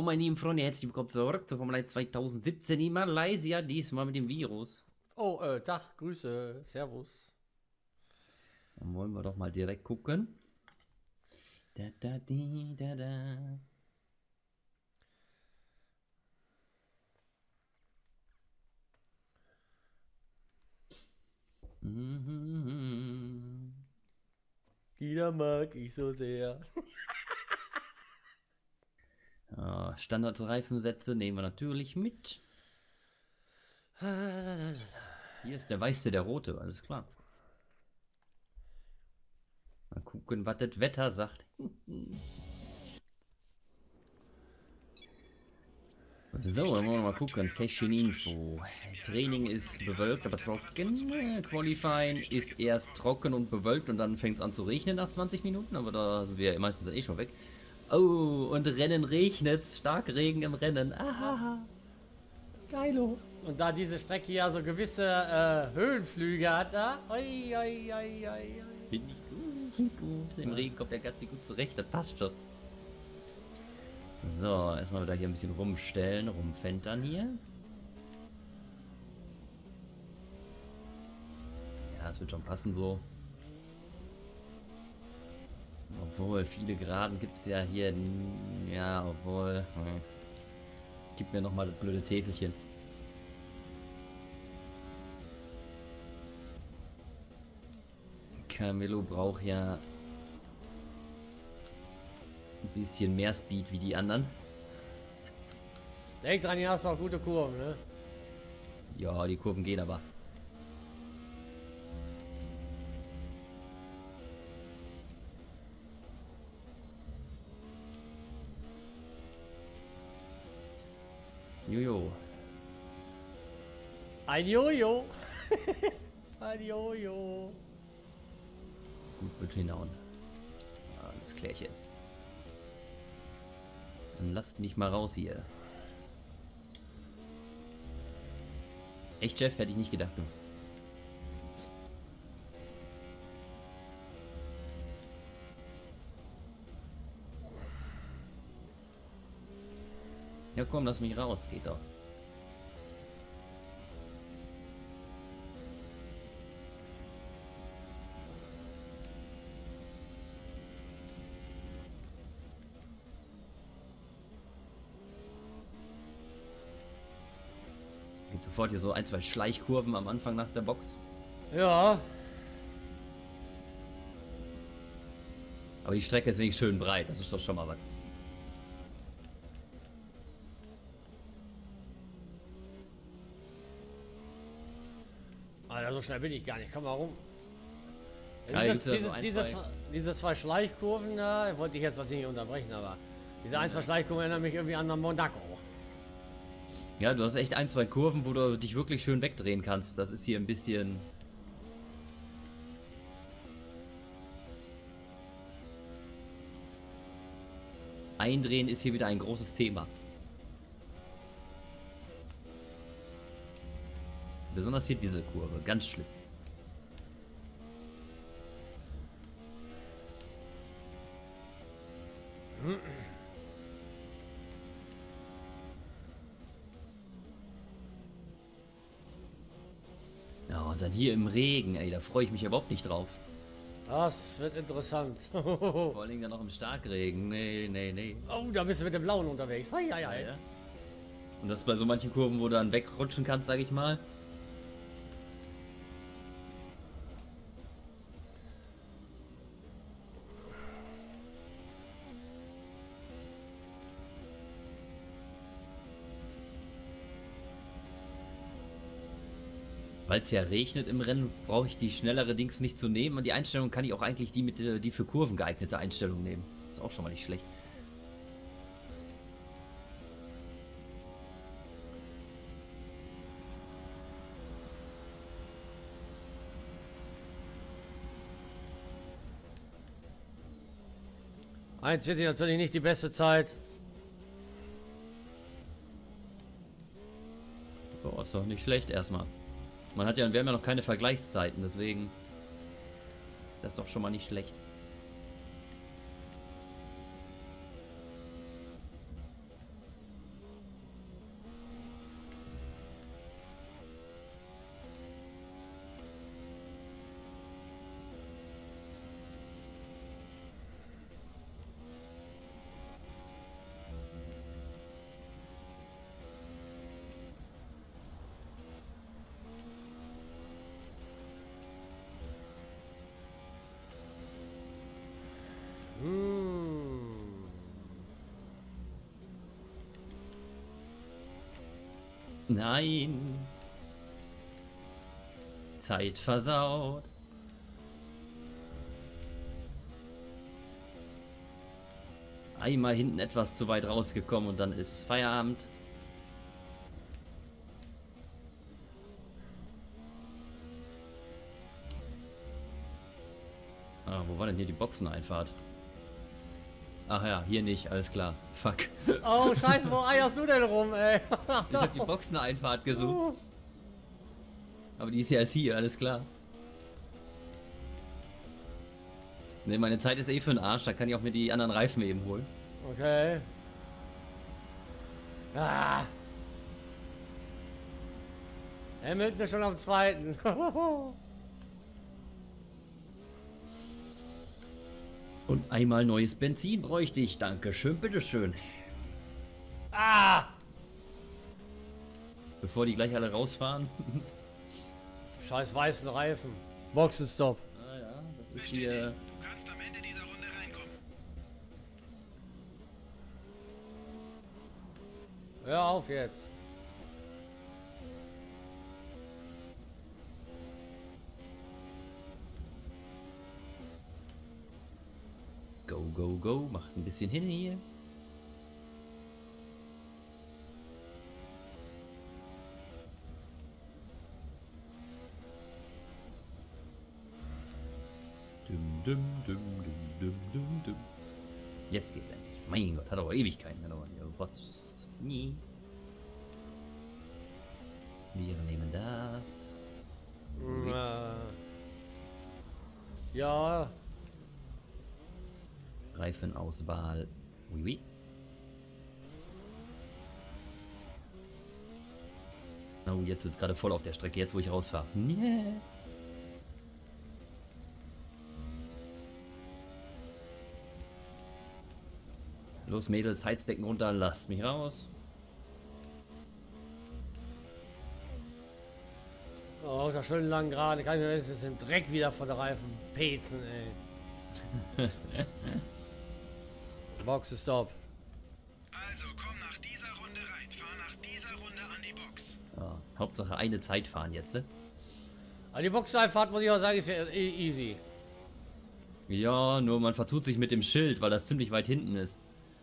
meine lieben Freunde, herzlich willkommen zurück zur Formel 1 2017 in Malaysia, diesmal mit dem Virus. Oh, Tag, Grüße, Servus. Dann wollen wir doch mal direkt gucken. Da, da, di, da, da. Mhm. Gina mag ich so sehr. Ja, Standardreifensätze nehmen wir natürlich mit. Hier ist der weiße, der rote, alles klar. Mal gucken, was das Wetter sagt. So, dann wollen wir mal gucken. Session Info. Training ist bewölkt, aber trocken. Qualifying ist erst trocken und bewölkt und dann fängt es an zu regnen nach 20 Minuten, aber da sind wir meistens eh schon weg. Oh, und Rennen regnet. Stark Regen im Rennen. Aha. Geilo. Und da diese Strecke ja so gewisse Höhenflüge hat, da. Oi, oi, oi, oi. Finde ich gut, finde gut. Im Regen kommt er ganz gut zurecht, das passt schon. So, erstmal wieder hier ein bisschen rumstellen, rumfentern hier. Ja, es wird schon passen so. Obwohl, viele Geraden gibt es ja hier. Ja, obwohl. Gib mir nochmal das blöde Täfelchen. Camillo braucht ja ein bisschen mehr Speed wie die anderen. Denk dran, hier hast du auch gute Kurven, ne? Ja, die Kurven gehen aber. Jojo. Ein Jojo. Ein Jojo. Gut, wird hinhauen. Alles klärchen. Dann lasst mich mal raus hier. Echt, Jeff? Hätte ich nicht gedacht, du. Ja komm, lass mich raus. Geht doch. Gibt sofort hier so ein, zwei Schleichkurven am Anfang nach der Box. Ja. Aber die Strecke ist wenigstens schön breit. Das ist doch schon mal was. Alter, so schnell bin ich gar nicht. Komm mal rum. Ja, hier gibt's ja so ein, Diese zwei Schleichkurven da, wollte ich jetzt natürlich nicht unterbrechen, aber diese ein, zwei Schleichkurven erinnern mich irgendwie an Monaco. Ja, du hast echt ein, zwei Kurven, wo du dich wirklich schön wegdrehen kannst. Das ist hier ein bisschen... Eindrehen ist hier wieder ein großes Thema. Besonders hier diese Kurve, ganz schlimm. Ja, und dann hier im Regen, ey, da freue ich mich überhaupt nicht drauf. Das wird interessant. Vor allen Dingen dann noch im Starkregen. Nee, nee, nee. Oh, da bist du mit dem Blauen unterwegs. Hei, hei, hei. Ja. Und das bei so manchen Kurven, wo du dann wegrutschen kannst, sag ich mal. Weil es ja regnet im Rennen, brauche ich die schnellere Dings nicht zu nehmen. Und die Einstellung kann ich auch eigentlich die mit die für Kurven geeignete Einstellung nehmen. Ist auch schon mal nicht schlecht. Eins wird natürlich nicht die beste Zeit. Boah, ist doch nicht schlecht erstmal. Man hat ja, wir haben ja noch keine Vergleichszeiten, deswegen. Das ist doch schon mal nicht schlecht. Nein. Zeit versaut. Einmal hinten etwas zu weit rausgekommen und dann ist Feierabend. Ah, wo war denn hier die Boxeneinfahrt? Ach ja, hier nicht, alles klar. Fuck. Oh, scheiße, wo eierst du denn rum, ey? Ich hab die Boxeneinfahrt gesucht. Aber die ist ja erst hier, alles klar. Ne, meine Zeit ist eh für den Arsch, da kann ich auch mir die anderen Reifen eben holen. Okay. Ah. Hamilton ist schon am zweiten. Und einmal neues Benzin bräuchte ich, dankeschön, bitteschön. Ah! Bevor die gleich alle rausfahren. Scheiß weißen Reifen. Boxenstopp. Ah ja, das ist hier... Du kannst am Ende dieser Runde reinkommen. Hör auf jetzt. Go, go, go, macht ein bisschen hin hier. Dum, dum, dum, dum, dum, dum, dum. Jetzt geht's endlich. Mein Gott, hat aber Ewigkeiten gedauert. Nie. Wir nehmen das. Ja. Reifenauswahl. Oui, oui. Oh, jetzt wird's gerade voll auf der Strecke, jetzt wo ich rausfahre. Yeah. Los Mädels, Heizdecken runter, lasst mich raus. Oh, ist ja schön lang gerade. Kann ich mir wenigstens den Dreck wieder von der Reifen pezen, ey. Boxenstopp. Also komm nach dieser Runde rein. Fahr nach dieser Runde an die Box. Ja, Hauptsache eine Zeit fahren jetzt. Ne? Aber die Boxeneinfahrt, muss ich auch sagen, ist ja easy. Ja, nur man vertut sich mit dem Schild, weil das ziemlich weit hinten ist.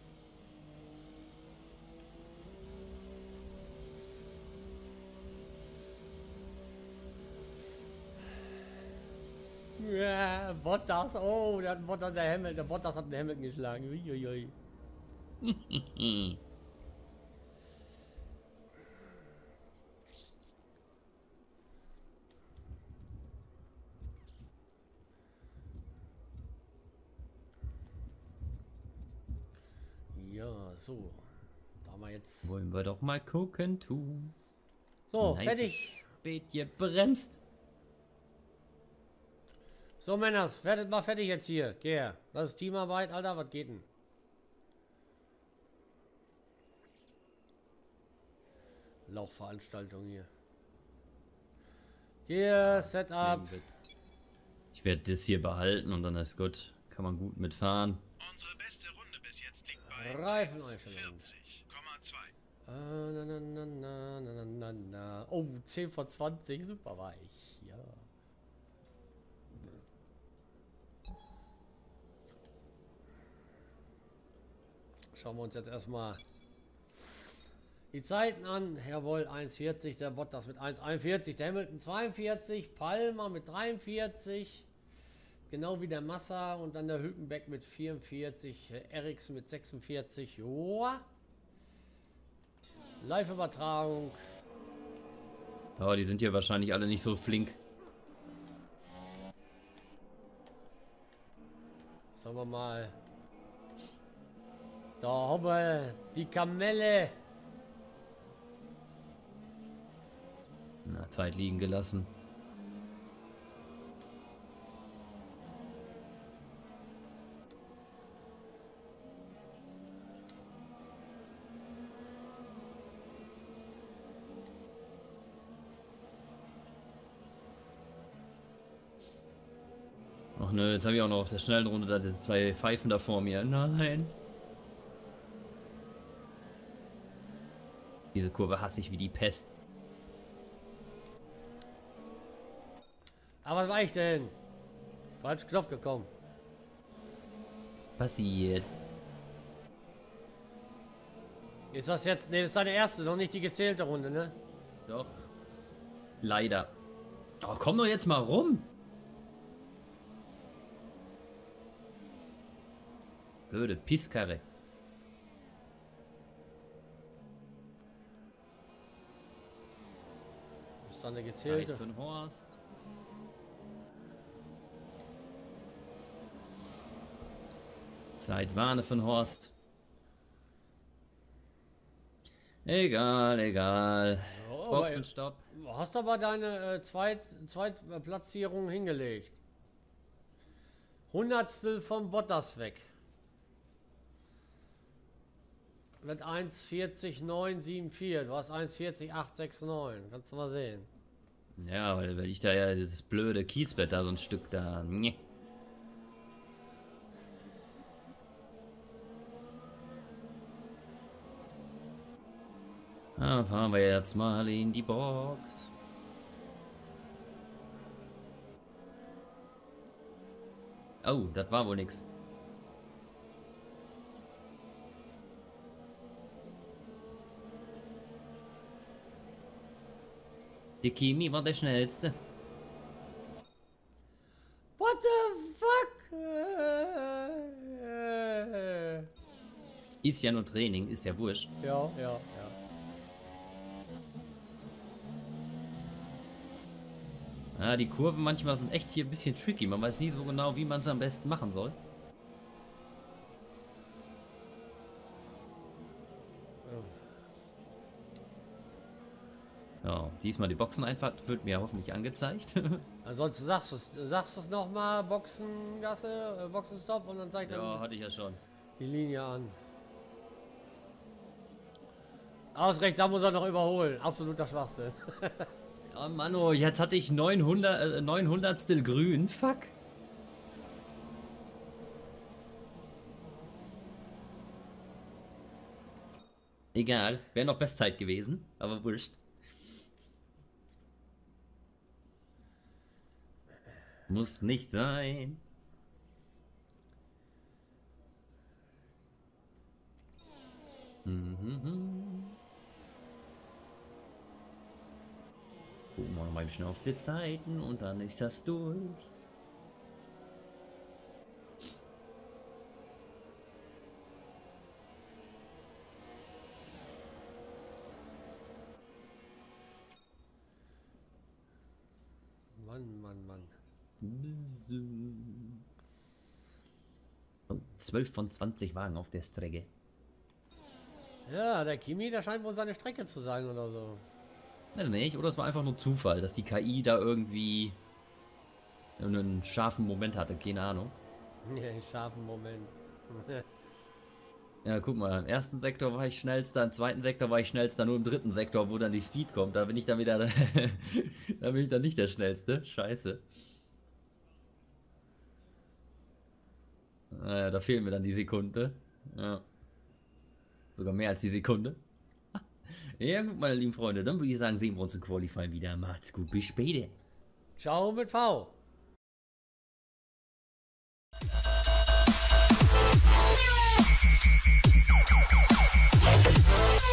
Ja, Bottas, oh, der Bottas hat den Hamilton geschlagen. Uiuiui. Ja, so. Da haben wir jetzt. Wollen wir doch mal gucken, tun. So, Nein, fertig. zu spät gebremst. So, Männers, werdet mal fertig jetzt hier. Geh. Das ist Teamarbeit, Alter. Was geht denn? Lauchveranstaltung hier. Hier, Setup. Ich werde das hier behalten und dann ist gut. Kann man gut mitfahren. Unsere beste Runde bis jetzt liegt bei Reifeneinstellung. 40,2. Na. Oh, 10 von 20. Super weich. Ja. Schauen wir uns jetzt erstmal die Zeiten an. Jawohl, 1,40, der Bottas mit 1,41, der Hamilton 42, Palmer mit 43, genau wie der Massa und dann der Hülkenberg mit 44, Ericsson mit 46. Joa. Live-Übertragung. Aber die sind hier wahrscheinlich alle nicht so flink. Sagen wir mal. Da haben wir die Kamelle. Na, Zeit liegen gelassen. Ach nö, jetzt habe ich auch noch auf der schnellen Runde da diese zwei Pfeifen da vor mir. Nein. Diese Kurve hasse ich wie die Pest. Aber was war ich denn? Falsch Knopf gekommen. Passiert. Ist das jetzt... Ne, das ist deine erste, noch nicht die gezählte Runde, ne? Doch. Leider. Oh, komm doch jetzt mal rum. Blöde Pisskarre. Ist dann eine Zeit gezählte. für den Horst. Zeit Warne von Horst. Egal, egal. Oh, Boxenstopp. Du hast aber deine Zweitplatzierung hingelegt. Hundertstel vom Bottas weg. Mit 1,40,974. Du hast 1,40,869. Kannst du mal sehen. Ja, weil ich da ja dieses blöde Kiesbett da so ein Stück da. Nee. Fahren wir jetzt mal in die Box. Oh, das war wohl nix. Der Kimi war der schnellste. What the fuck? Ist ja nur Training, ist ja wurscht. Ja. Ja, die Kurven manchmal sind echt hier ein bisschen tricky. Man weiß nie so genau, wie man es am besten machen soll. Ja, diesmal die Boxeneinfahrt wird mir hoffentlich angezeigt. Ansonsten sagst du es nochmal, Boxengasse, Boxenstopp und dann zeigt Ja, er hatte ich ja schon. die Linie an. Ausrecht, da muss er noch überholen. Absoluter Schwachsinn. Ja, Mann, oh, jetzt hatte ich 900stel grün. Fuck. Egal, wäre noch Bestzeit gewesen, aber wurscht. Muss nicht sein. Gucken wir noch mal ein bisschen auf die Zeiten und dann ist das durch. Mann. Oh, 12 von 20 Wagen auf der Strecke. Ja, der Kimi, der scheint wohl seine Strecke zu sein oder so. Weiß nicht, oder es war einfach nur Zufall, dass die KI da irgendwie einen scharfen Moment hatte, keine Ahnung. Ja, einen scharfen Moment. Ja, guck mal, im ersten Sektor war ich schnellster, im zweiten Sektor war ich schnellster, nur im dritten Sektor, wo dann die Speed kommt, da bin ich dann wieder, da bin ich dann nicht der Schnellste. Scheiße. Naja, da fehlen mir dann die Sekunde. Ja. Sogar mehr als die Sekunde. Ja gut, meine lieben Freunde, dann würde ich sagen, sehen wir uns im Qualifying wieder. Macht's gut, bis später. Ciao mit V. Yeah.